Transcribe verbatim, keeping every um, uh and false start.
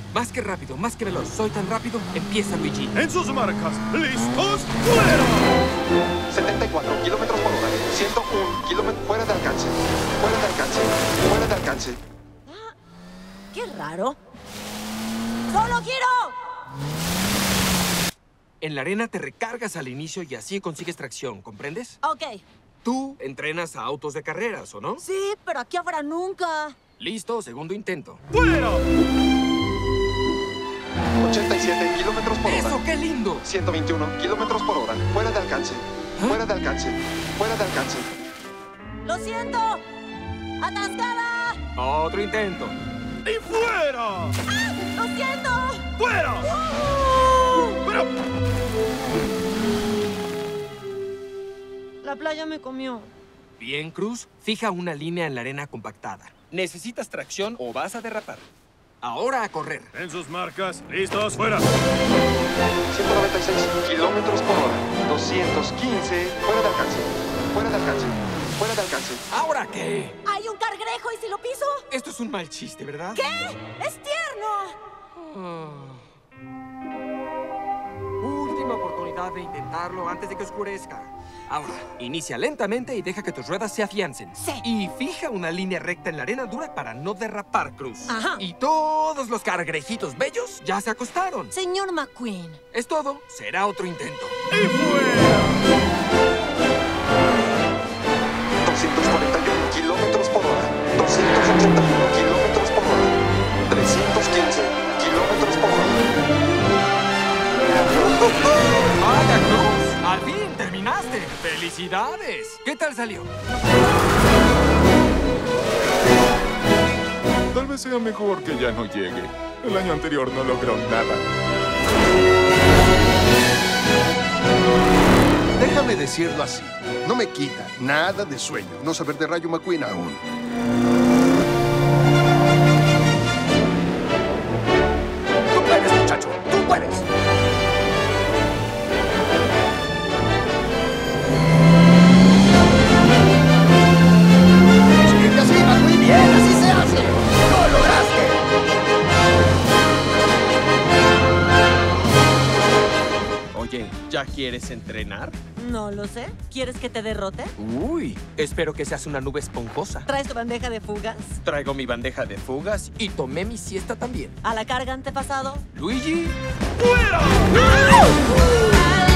Más que rápido, más que veloz. Soy tan rápido. Empieza, Luigi. En sus marcas. ¿Listos? ¡Fuera! setenta y cuatro kilómetros por hora. ciento uno kilómetros fuera de alcance. Fuera de alcance. Fuera de alcance. Ah, qué raro. ¡Solo giro! En la arena te recargas al inicio y así consigues tracción, ¿comprendes? Ok. Tú entrenas a autos de carreras, ¿o no? Sí, pero aquí afuera nunca. Listo, segundo intento. ¡Fuera! ochenta y siete kilómetros por hora. ¡Eso, qué lindo! ciento veintiuno kilómetros por hora. Fuera de alcance. Fuera de alcance. Fuera de alcance. ¡Lo siento! ¡Atascada! Otro intento. ¡Y fuera! ¡Ah! ¡Lo siento! ¡Fuera! ¡Uh! ¡Pero! La playa me comió. Bien, Cruz. Fija una línea en la arena compactada. Necesitas tracción o vas a derrapar. Ahora a correr. En sus marcas. ¿Listos? ¡Fuera! ciento noventa y seis kilómetros por hora. doscientos quince. Fuera de alcance. Fuera de alcance. Fuera de alcance. ¿Ahora qué? ¡Hay un cargrejo! ¿Y si lo piso? Esto es un mal chiste, ¿verdad? ¿Qué? ¡Es tierno! Ah. Última oportunidad de intentarlo antes de que oscurezca. Ahora, inicia lentamente y deja que tus ruedas se afiancen. Sí. Y fija una línea recta en la arena dura para no derrapar, Cruz. Ajá. Y todos los cargrejitos bellos ya se acostaron. Señor McQueen. Es todo. Será otro intento. ¡Y fuera! doscientos cuarenta y uno kilómetros por hora. doscientos ochenta y uno kilómetros por hora. trescientos quince kilómetros por hora. ¡Vaya, Cruz! ¡Al fin terminaste! ¡Felicidades! ¿Qué tal salió? Tal vez sea mejor que ya no llegue. El año anterior no logró nada. Déjame decirlo así. No me quita nada de sueño no saber de Rayo McQueen aún. ¡Tú puedes, muchacho! ¡Tú puedes! ¡Sigue así, McQueen! ¡Bien! ¡Así se hace! ¡Lo lograste! Oye, ¿ya quieres entrenar? No lo sé. ¿Quieres que te derrote? Uy, espero que seas una nube esponjosa. ¿Traes tu bandeja de fugas? Traigo mi bandeja de fugas y tomé mi siesta también. ¿A la carga antepasado? Luigi. ¡Fuera! ¡Ah!